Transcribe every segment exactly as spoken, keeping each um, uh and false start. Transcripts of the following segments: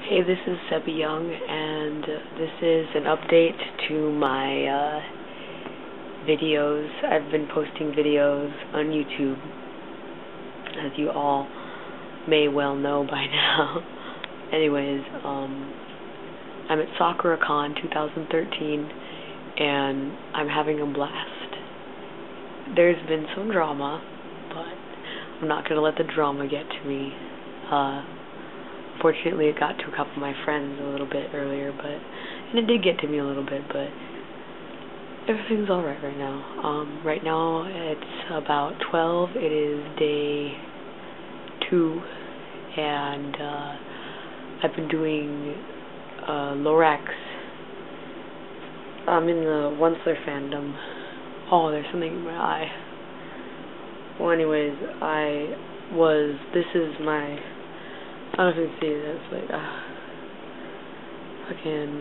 Hey, this is Sebby'z, and this is an update to my uh, videos. I've been posting videos on YouTube, as you all may well know by now. Anyways, um, I'm at Sakuracon twenty thirteen, and I'm having a blast. There's been some drama, but I'm not going to let the drama get to me. Uh, Fortunately, it got to a couple of my friends a little bit earlier, but and it did get to me a little bit, but everything's all right right now. Um, right now, it's about twelve. It is day two, and uh, I've been doing uh, Lorax. I'm in the Once-ler fandom. Oh, there's something in my eye. Well, anyways, I was. This is my. I don't know if you can see this, like, uh, fucking,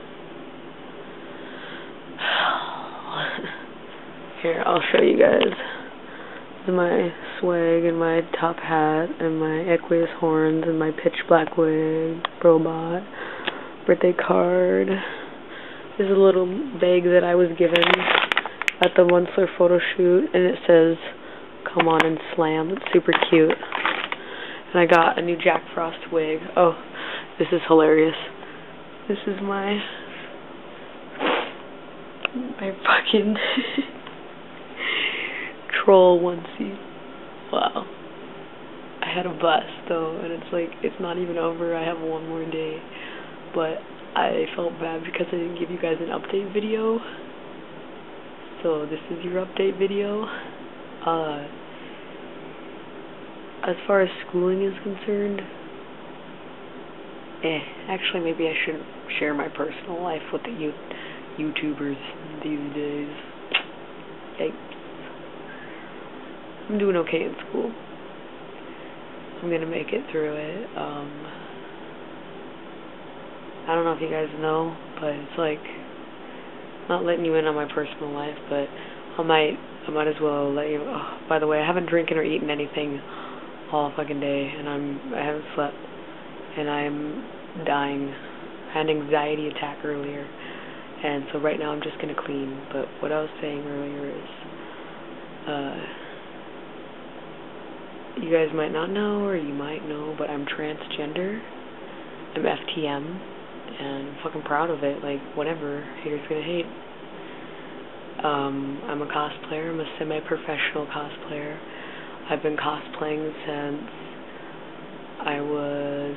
here, I'll show you guys. This is my swag and my top hat and my aqueous horns and my pitch black wig, robot, birthday card. This is a little bag that I was given at the Once-ler photo shoot, and it says, "Come on and slam." It's super cute. And I got a new Jack Frost wig. Oh, this is hilarious. This is my my fucking troll onesie. Wow. I had a bust though, and it's like it's not even over. I have one more day, but I felt bad because I didn't give you guys an update video. So this is your update video. Uh. As far as schooling is concerned, eh, actually maybe I shouldn't share my personal life with the you YouTubers these days. Yikes. I'm doing okay in school. I'm gonna make it through it. Um, I don't know if you guys know, but it's like, not letting you in on my personal life, but I might, I might as well let you, oh, by the way, I haven't drinking or eaten anything all fucking day, and I'm I haven't slept, and I'm dying. I had an anxiety attack earlier, and so right now I'm just gonna clean. But what I was saying earlier is, uh, you guys might not know, or you might know, but I'm transgender. I'm F T M, and I'm fucking proud of it. Like, whatever, haters gonna hate. Um, I'm a cosplayer. I'm a semi-professional cosplayer. I've been cosplaying since I was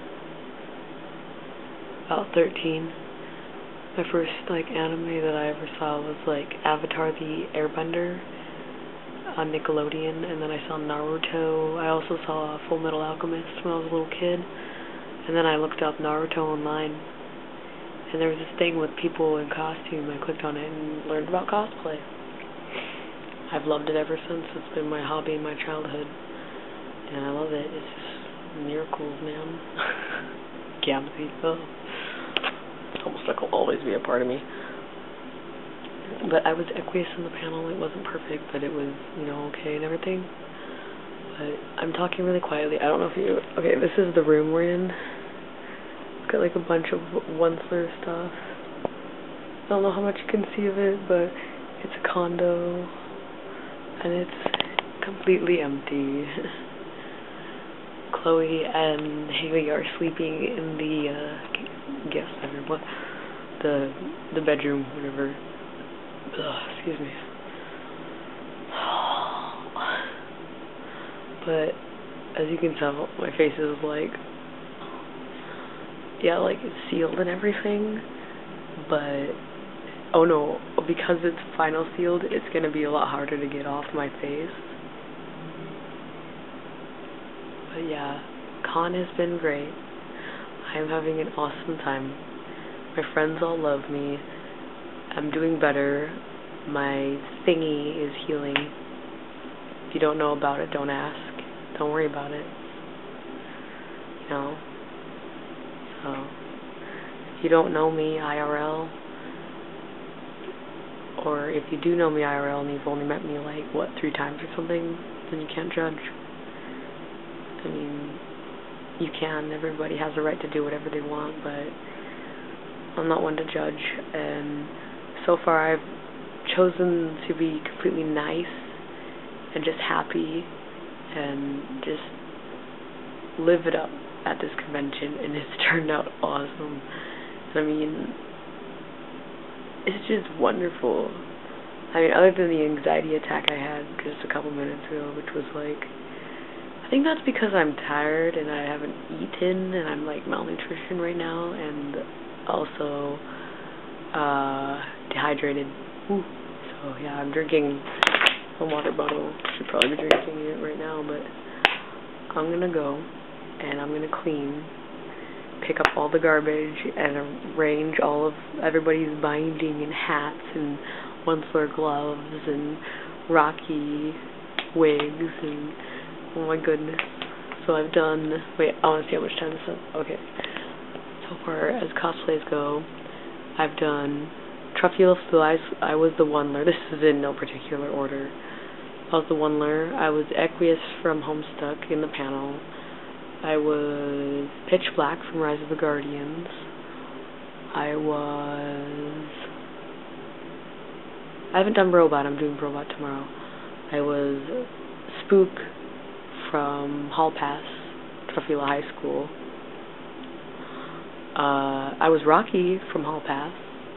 about thirteen. My first, like, anime that I ever saw was, like, Avatar the Airbender on Nickelodeon, and then I saw Naruto. I also saw Full Metal Alchemist when I was a little kid, and then I looked up Naruto online, and there was this thing with people in costume. I clicked on it and learned about cosplay. I've loved it ever since. It's been my hobby in my childhood, and I love it. It's just miracles, man. Gamzy. Oh. It's almost like it'll always be a part of me. But I was aqueous in the panel. It wasn't perfect, but it was, you know, okay and everything. But I'm talking really quietly. I don't know if you... Okay, this is the room we're in. It's got like a bunch of Once-ler stuff. I don't know how much you can see of it, but it's a condo. And it's completely empty. Chloe and Haley are sleeping in the uh, guest bedroom, what? The the bedroom, whatever. Ugh, excuse me. But as you can tell, my face is like, yeah, like it's sealed and everything. But oh no, because it's final sealed, it's going to be a lot harder to get off my face. But yeah, con has been great. I'm having an awesome time. My friends all love me. I'm doing better. My thingy is healing. If you don't know about it, don't ask. Don't worry about it. You know? So, if you don't know me I R L, or if you do know me I R L and you've only met me like, what, three times or something, then you can't judge. I mean, you can. Everybody has a right to do whatever they want, but I'm not one to judge. And so far, I've chosen to be completely nice and just happy and just live it up at this convention, and it's turned out awesome. I mean, it's just wonderful. I mean, other than the anxiety attack I had just a couple minutes ago, which was like, I think that's because I'm tired and I haven't eaten and I'm like malnutrition right now, and also uh, dehydrated. Ooh. So yeah, I'm drinking a water bottle. Should probably be drinking it right now, but I'm gonna go and I'm gonna clean, pick up all the garbage and arrange all of everybody's binding and hats and Once-ler gloves and Rocky wigs and oh my goodness. So I've done, wait, I want to see how much time this is. Okay. So far as cosplays go, I've done Truffula, so I, I was the Once-ler. This is in no particular order. I was the Once-ler. I was Equius from Homestuck in the panel. I was Pitch Black from Rise of the Guardians. I was... I haven't done Robot. I'm doing Robot tomorrow. I was Spook from Hall Pass, Truffula High School. Uh, I was Rocky from Hall Pass.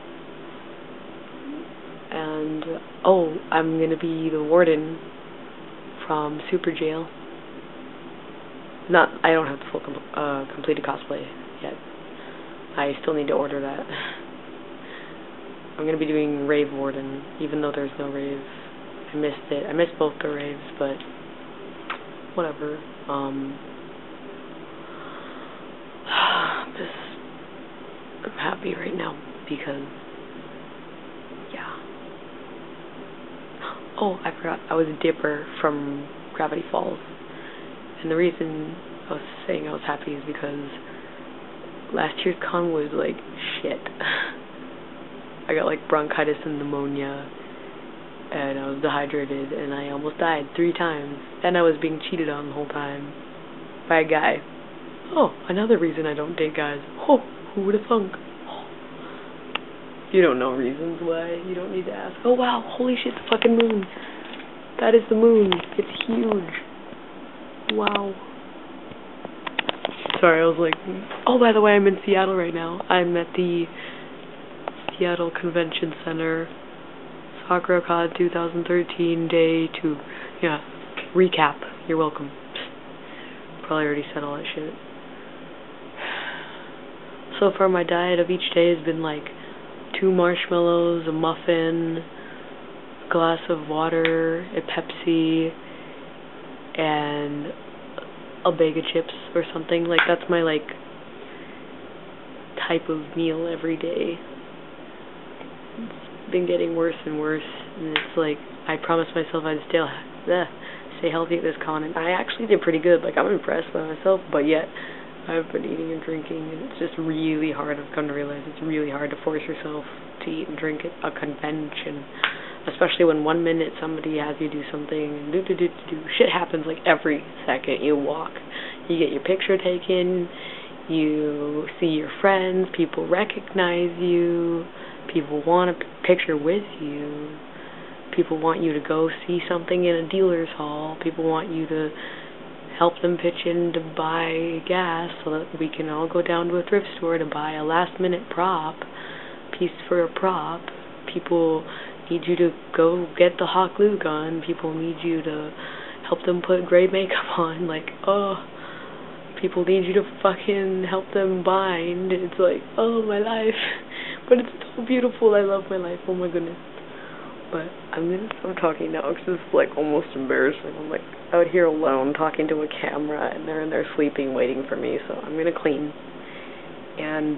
And, oh, I'm going to be the Warden from Super Jail. Not, I don't have the full com uh, completed cosplay yet. I still need to order that. I'm going to be doing Rave Warden, even though there's no rave. I missed it. I missed both the raves, but whatever. Um, I'm just, I'm happy right now because, yeah. Oh, I forgot. I was Dipper from Gravity Falls. And the reason I was saying I was happy is because last year's con was like shit. I got like bronchitis and pneumonia, and I was dehydrated, and I almost died three times, and I was being cheated on the whole time by a guy. Oh, another reason I don't date guys. Oh, who would have thunk? Oh. You don't know reasons why. You don't need to ask. Oh wow, holy shit, the fucking moon. That is the moon. It's huge. Wow. Sorry, I was like, oh, by the way, I'm in Seattle right now. I'm at the Seattle Convention Center, Sakuracon two thousand thirteen, day two. Yeah, recap. You're welcome. Probably already said all that shit. So far, my diet of each day has been like two marshmallows, a muffin, a glass of water, a Pepsi, and a bag of chips or something. Like, that's my, like, type of meal every day. It's been getting worse and worse, and it's like, I promised myself I'd stay, uh, stay healthy at this con, and I actually did pretty good. Like, I'm impressed by myself, but yet, I've been eating and drinking, and it's just really hard. I've come to realize it's really hard to force yourself to eat and drink at a convention. Especially when one minute somebody has you do something, and do do do do do. Shit happens like every second you walk. You get your picture taken, you see your friends, people recognize you, people want a p picture with you, people want you to go see something in a dealer's hall, people want you to help them pitch in to buy gas so that we can all go down to a thrift store to buy a last minute prop, piece for a prop. People need you to go get the hot glue gun. People need you to help them put gray makeup on. Like, oh, people need you to fucking help them bind. It's like, oh, my life. But it's so beautiful. I love my life. Oh, my goodness. But I'm going to stop talking now because it's, like, almost embarrassing. I'm, like, out here alone talking to a camera, and they're in there sleeping, waiting for me. So I'm going to clean and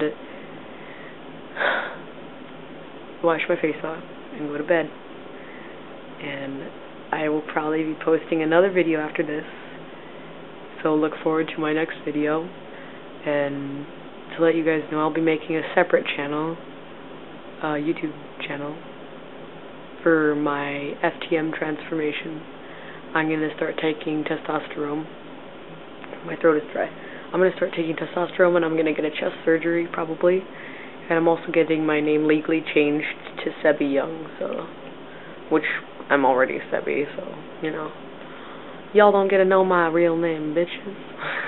wash my face off and go to bed. And I will probably be posting another video after this, so look forward to my next video. And to let you guys know, I'll be making a separate channel, uh, YouTube channel, for my F T M transformation. I'm going to start taking testosterone. My throat is dry. I'm gonna start taking testosterone, and I'm gonna get a chest surgery probably, and I'm also getting my name legally changed to Sebby Young, so, which I'm already Sebby, so you know, y'all don't get to know my real name, bitches.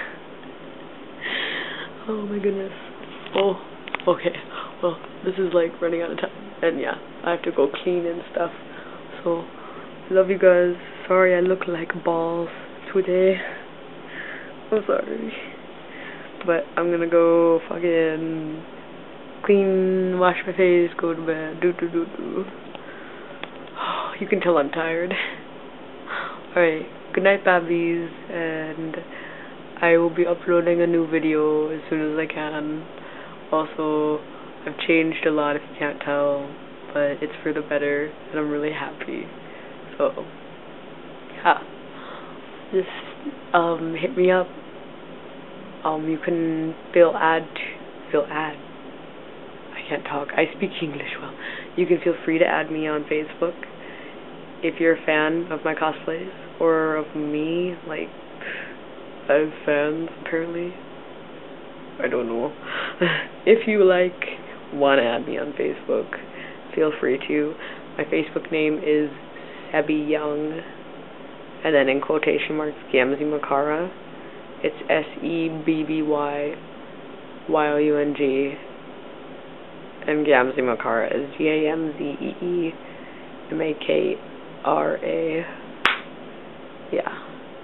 Oh my goodness. Oh, okay. Well, this is like running out of time, and yeah, I have to go clean and stuff. So, love you guys. Sorry I look like balls today. I'm sorry. But I'm gonna go fucking clean, wash my face, go to bed, do do do do. You can tell I'm tired. Alright, good night, babbies, and I will be uploading a new video as soon as I can. Also, I've changed a lot if you can't tell, but it's for the better, and I'm really happy. So, yeah. Just, um, hit me up. Um, you can feel add, feel add. I can't talk. I speak English well. You can feel free to add me on Facebook if you're a fan of my cosplays, or of me, like, I have fans, apparently. I don't know. If you, like, want to add me on Facebook, feel free to. My Facebook name is Sebby Young, and then in quotation marks, Gamzee Makara. It's S E B B Y Y O U N G, and Gamzee Makara is G A M Z E E M A K R A. Yeah.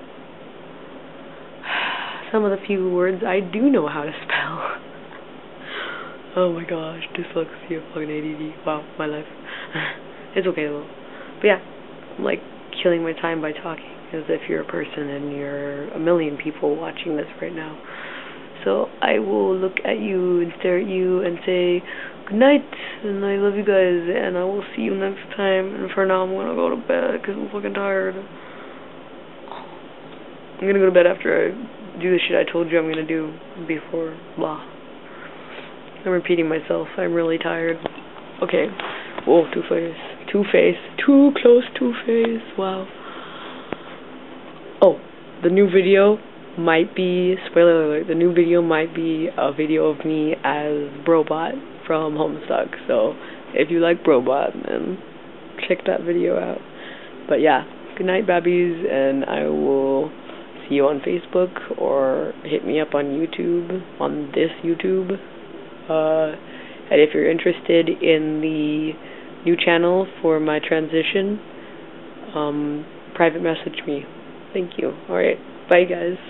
Some of the few words I do know how to spell. Oh my gosh, dyslexia, fucking A D D. Wow, my life. It's okay though. But yeah, I'm like killing my time by talking as if you're a person and you're a million people watching this right now. So I will look at you and stare at you and say good night, and I love you guys, and I will see you next time. And for now, I'm gonna go to bed because I'm fucking tired. I'm gonna go to bed after I do the shit I told you I'm gonna do before. Blah. I'm repeating myself. I'm really tired. Okay. Whoa, Two-Face. Two-Face. Too close, Two-Face. Wow. Oh, the new video might be, spoiler alert, the new video might be a video of me as Brobot from Homestuck. So, if you like Brobot, then check that video out. But yeah, good night, babbies, and I will see you on Facebook, or hit me up on YouTube, on this YouTube. Uh, and if you're interested in the new channel for my transition, um, private message me. Thank you. Alright, bye guys.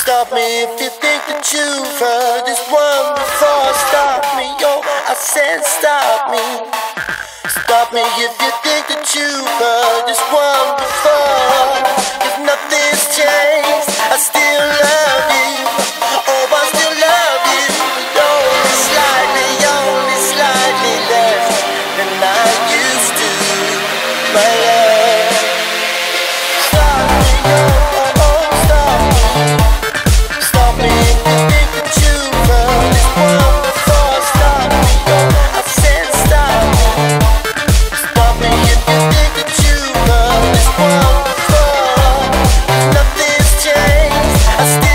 Stop me if you think that you've heard this one before. Stop me, yo, I said stop me. Stop me if you think that you've heard this one before. If nothing's changed, I still love you. Oh, I still love you. Only slightly, only slightly less than I used to, my love. Stop me, yo, oh, oh, stop me. Stop me if you think that you've heard this one before. Stop me, yo, I said stop me. Stop me if you think that you've heard this one before. If nothing's changed, I still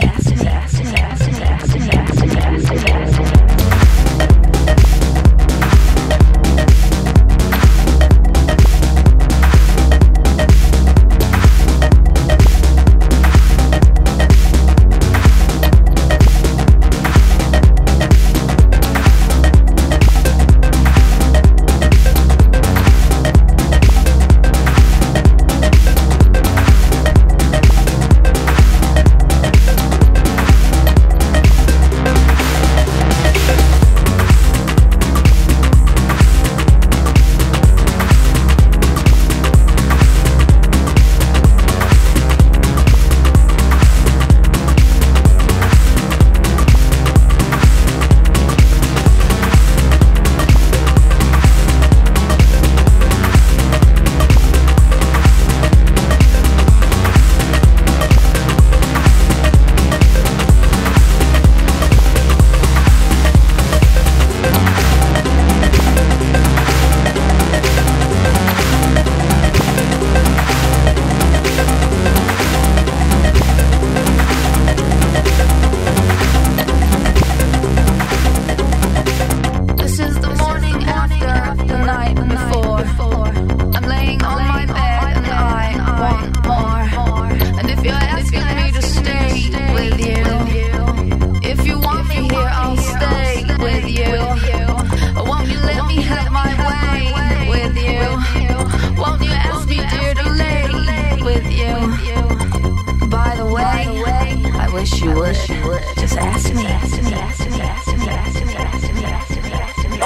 wish you would. Just ask me. Ask me. Ask me. Ask me. Ask me. Ask me. Ask me. Ask me.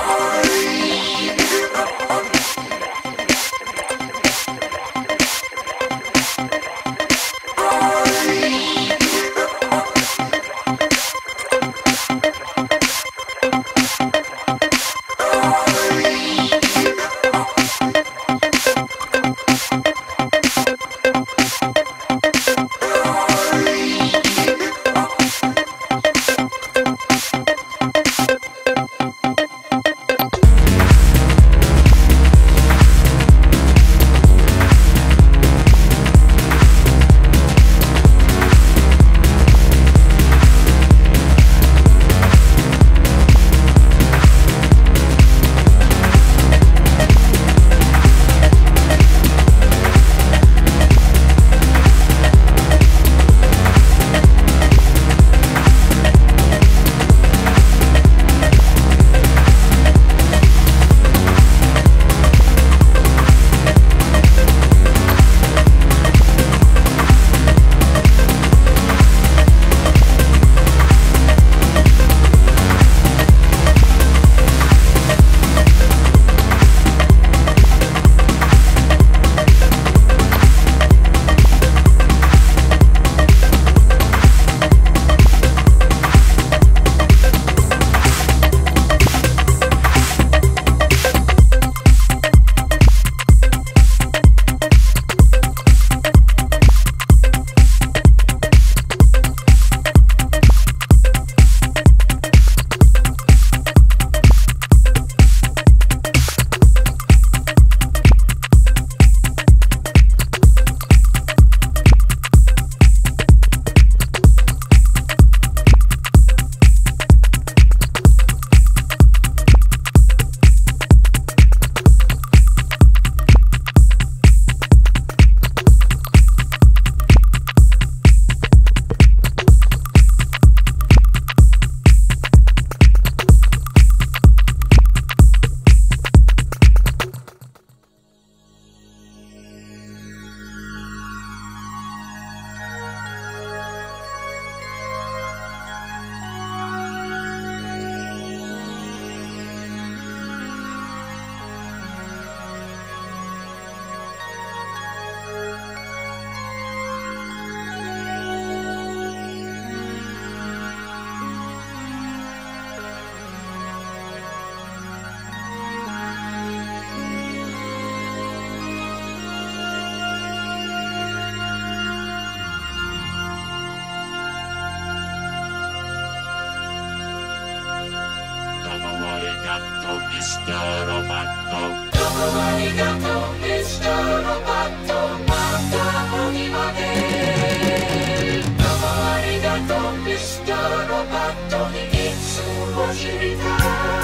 Arigato, mister Roboto, mata oni ma de. Domo arigato. Roboto, mister Roboto, hitsuを知りた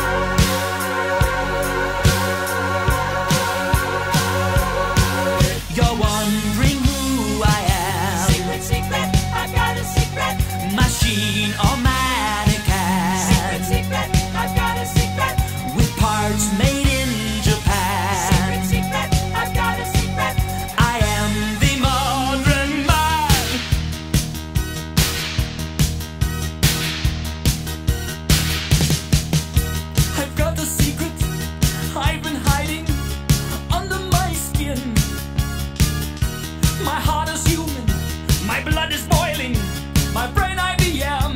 い You're wondering who I am. Secret, secret, I got a secret. Machine or mannequin. Secret, secret, I got a secret. With parts made in Japan. Secret, secret, I got a secret. I am the modern man. I've got a secret I've been hiding under my skin. My heart is human, my blood is boiling, my brain I B M.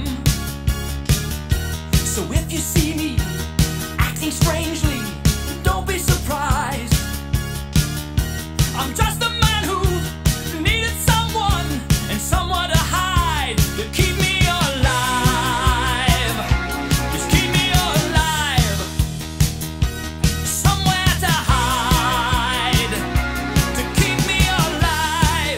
So if you see me acting strangely, don't be surprised. I'm just a man who needed someone and someone to hide, to keep me alive. Just keep me alive. Somewhere to hide, to keep me alive.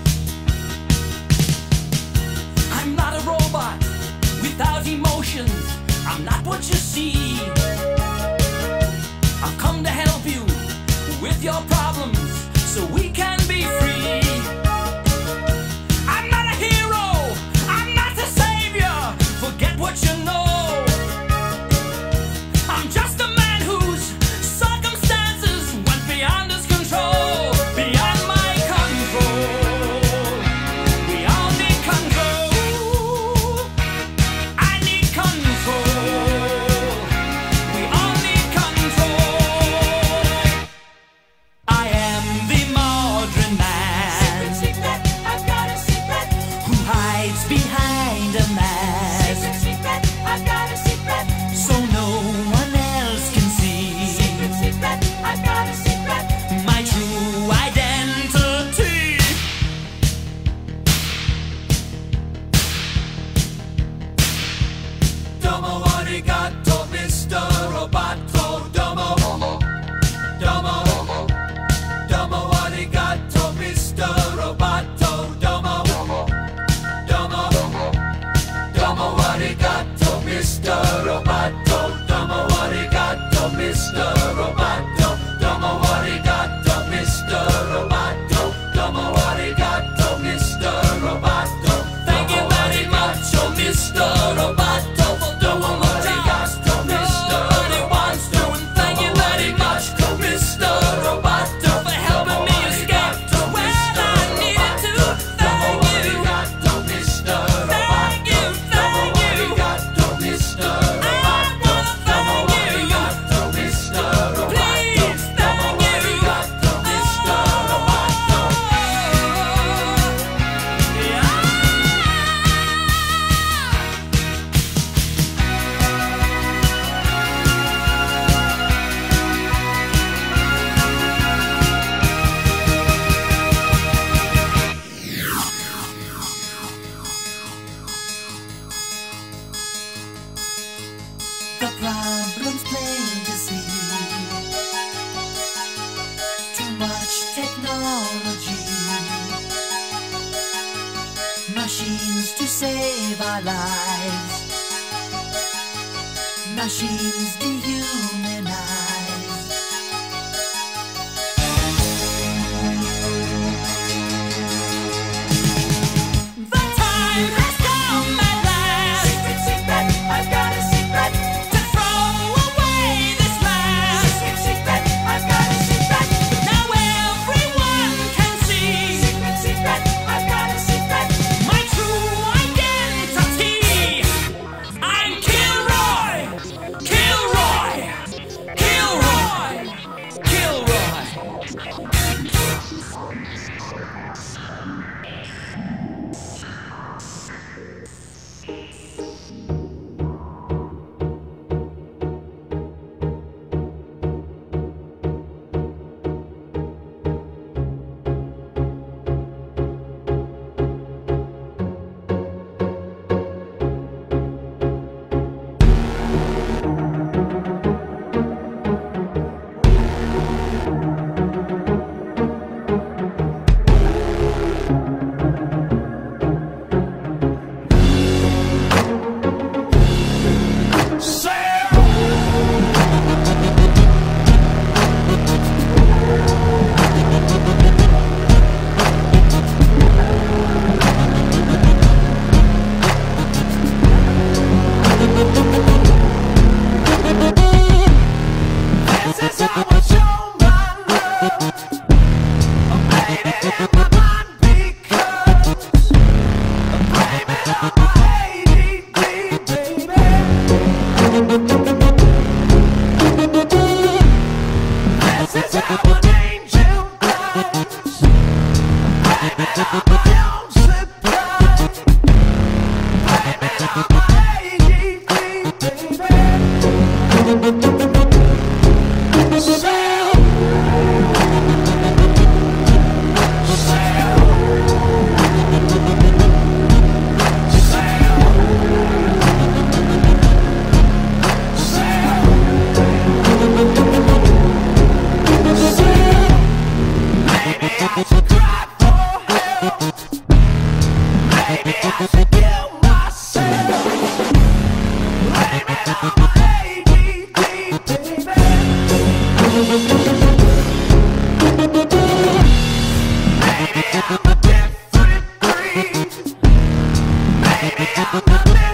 I'm not a robot without emotions. I'm not what you see. I've come to help you with your problems so we can be free. I'm not a hero, I'm not a savior. Forget what you know. I'm just a man whose circumstances went beyond his control, beyond my control. We all need control. I need control. We all need control. I am the modern man. Secret, secret, I got a secret. Who hides behind a mask Secret, secret, I got a secret. so no one else can see Secret, secret, I got a secret. my true identity. Domo arigato, mister Roboto. Domo, domo, domo arigato, mister Roboto. Domo, domo, domo arigato, mister Roboto. Domo arigato, mister Roboto. Domo arigato, mister Roboto. Domo arigato, mister Roboto. Thank you very much, oh mister Roboto. Domo arigato, mister Roboto. Thank you very much, mister Roboto, For helping me escape to where I needed to. Thank you, mister thank you, thank you. Roboto, mister I wanna thank you. mister Please, thank you. mister Roboto. The problem's plain to see. Too much technology. Machines to save our lives. Machines dehumanize. The time has come at last Secret, secret, I got a secret. to throw away this mask. Secret, secret, I got a secret. Now everyone can see Secret, secret, I got a secret. my true identity. I'm Kilroy, Kilroy. I'm not